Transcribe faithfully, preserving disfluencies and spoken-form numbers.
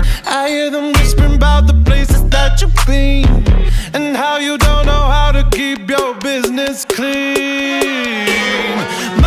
I hear them whispering about the places that you've been, and how you don't know how to keep your business clean.